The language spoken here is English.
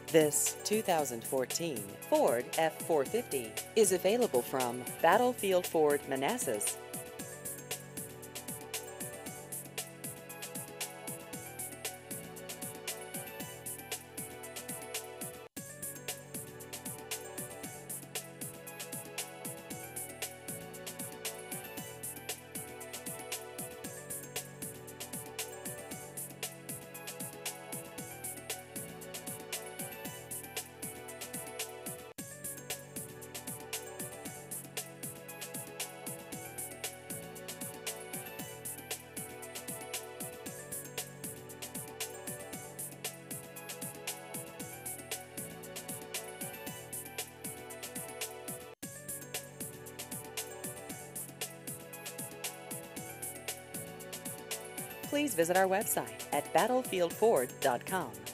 This 2014 Ford F-450 is available from Battlefield Ford Manassas. Please visit our website at battlefieldford.com.